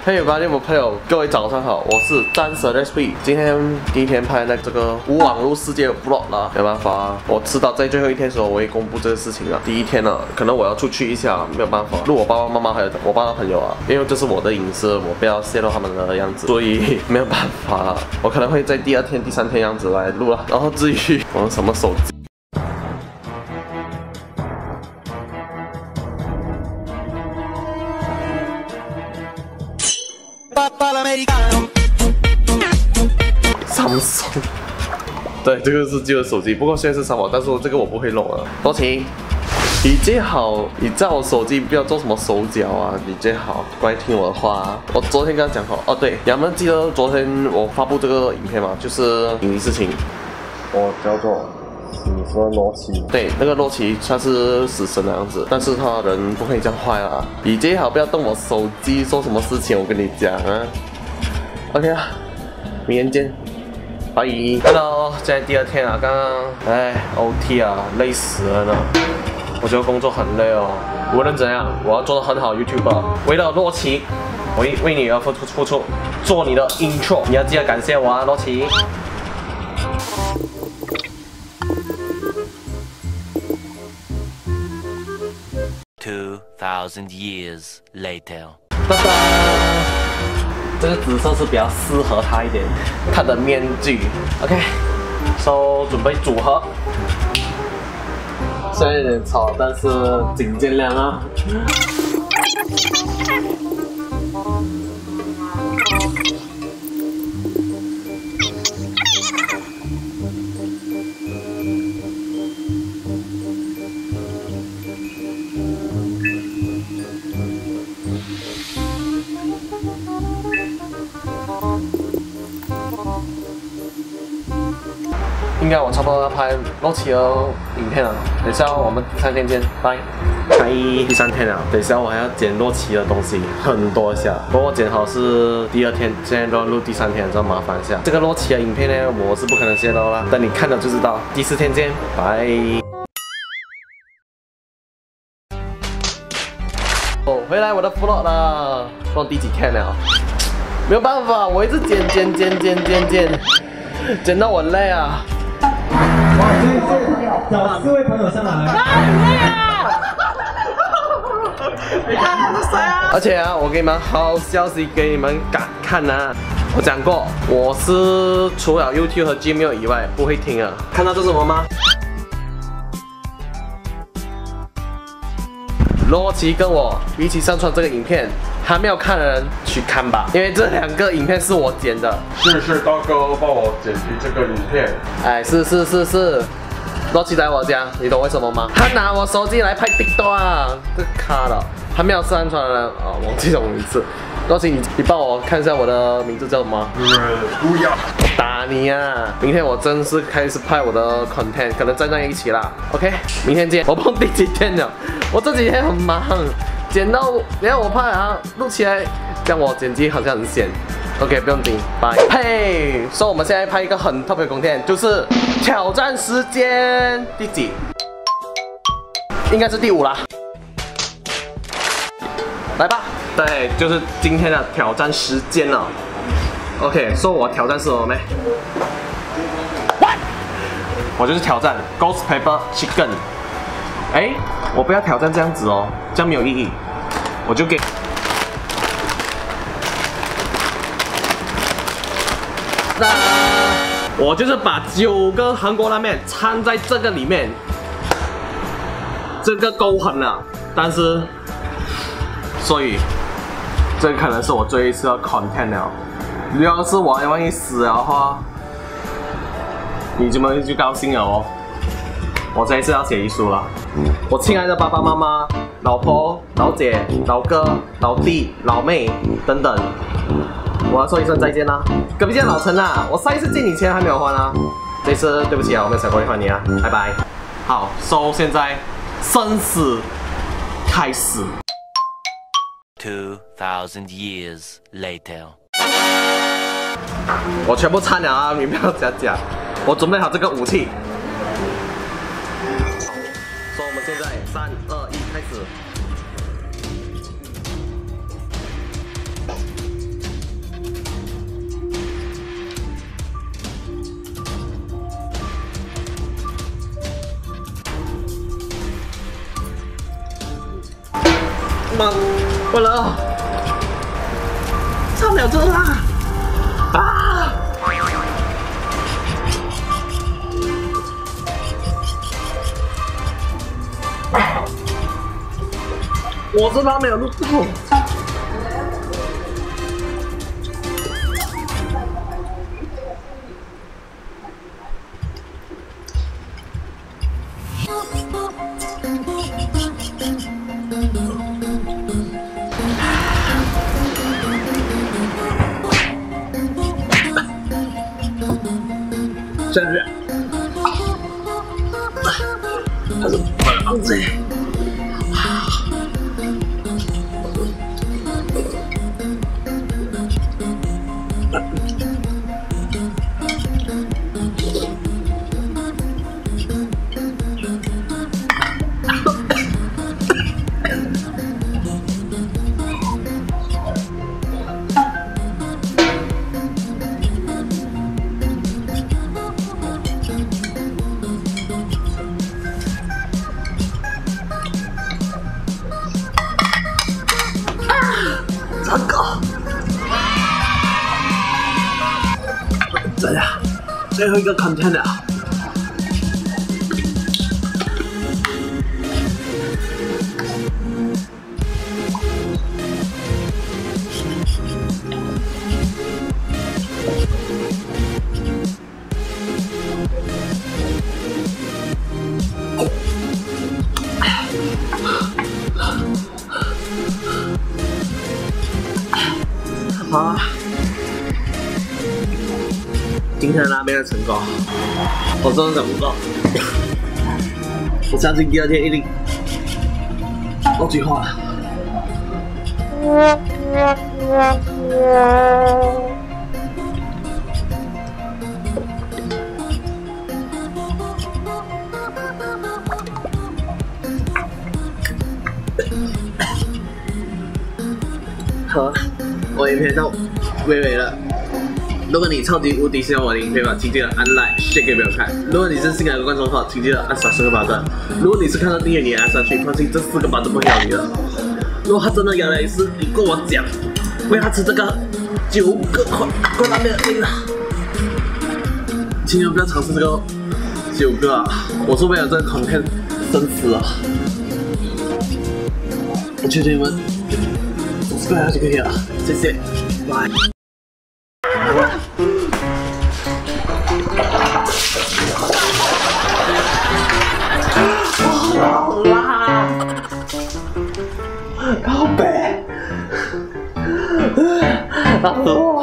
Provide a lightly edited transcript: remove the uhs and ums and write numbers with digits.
嘿，朋友，各位早上好，我是战神 SP。今天第一天拍这个无网络世界的 vlog 了，没办法啊，我知道在最后一天的时候我会公布这个事情啊。第一天了，可能我要出去一下，没有办法录我爸爸妈妈还有我爸的朋友啊，因为这是我的隐私，我不要泄露他们的样子，所以没有办法了。我可能会在第二天、第三天样子来录了。然后至于我用什么手机。 Samsung， 对，这个是旧的手机，不过现在是3瓦，但是这个我不会弄了。多奇，你最好你在我手机不要做什么手脚啊，你最好乖听我的话啊。我昨天跟他讲好，哦对，你们记得昨天我发布这个影片吗？就是影事情，我叫做。 你说洛奇，对，那个洛奇他是死神的样子，但是他人不可以这样坏啊！你最好不要动我手机，做什么事情我跟你讲啊。OK 啊，明天见，拜。Hello， 现在第二天啊，刚刚OT 啊，累死了呢。我觉得工作很累哦，无论怎样，我要做得很好 YouTuber。为了洛奇，我为你而付出，做你的 intro， 你要记得感谢我啊，洛奇。 2,000 years later， 哒哒，这个紫色是比较适合他一点，他的面具。OK， 准备组合。虽然有点吵，但是请见谅啊。应该我差不多要拍洛奇的影片了，等一下我们第3天见，拜。第3天了，等一下我还要剪洛奇的东西，很多下。不过我剪好是第2天，现在都要录第3天，这样麻烦一下。这个洛奇的影片呢，我是不可能泄露啦，等你看了就知道。第4天见，拜。哦，回来我的 vlog 了，不知道第几天了，没有办法，我一直剪到我累啊。 哇，找4位朋友上来。很累啊！ 你看他是谁啊？而且啊，我给你们好消息给你们看啊！我讲过，我是除了 YouTube 和 Gmail 以外不会听啊。看到这是什么吗？洛奇跟我一起上传这个影片，还没有看的人去看吧，因为这2个影片是我剪的。谢谢大哥帮我剪辑这个影片。哎，是。洛奇在我家，你懂为什么吗？他拿我手机来拍 TikTok 啊，这卡了，还没有上传的人啊，忘记我名字。洛奇，你帮我看一下我的名字叫什么？不要，我打你啊！明天我正式开始拍我的 content， 可能站在一起啦。OK， 明天见。我不知道第几天了，我这几天很忙，剪到你看我拍啊，录起来，这样我剪辑好像很闲。OK， 不用紧，拜。嘿，所以我们现在拍一个很特别的 content， 就是挑战时间第几？应该是第5啦。来吧，对，就是今天的挑战时间了。OK， 说我挑战是什么没？我就是挑战 Ghost Pepper Chicken。哎，我不要挑战这样子哦，这样没有意义。我就给。 我就是把9个韩国拉面掺在这个里面，这个够狠了，但是，所以这可能是我最后一次的 content 了。如果是我万一死了的话，你们就高兴了哦。我这一次要写遗书了，我亲爱的爸爸妈妈、老婆、老姐、老哥、老弟、老妹等等。 我要说一声再见啦，隔壁见老陈啦，我上一次借你钱还没有还啊，这次对不起啊，我没有想过会还你啊，拜拜。好，so 现在生死开始。 2,000 years later， 我全部掺了啊，你不要假，我准备好这个武器。说我们现在3、2、1开始。 妈，完了，差2车啦！啊！我这他没有录到。真是，他是胖子。糟糕！怎样？最后一个 container。好，今天的拉面的成功，我真的想不到。我相信第2天一定爆菊花了。好。我影片到微微了。如果你超级无敌喜欢我的影片的话，请记得按 like、share 给朋友看。如果你是新来的观众的话，请记得按扫4个巴掌。如果你是看到订阅，你也按下去，放心，这4个巴掌不会咬你的。如果他真的咬了一次，你跟我讲，我要吃这个9个快拉面的命了。千万不要尝试这个9个啊！我是为了这个影片生死啊！我求求你们。subscribe 下就可以了，谢谢，拜。好辣！靠北，好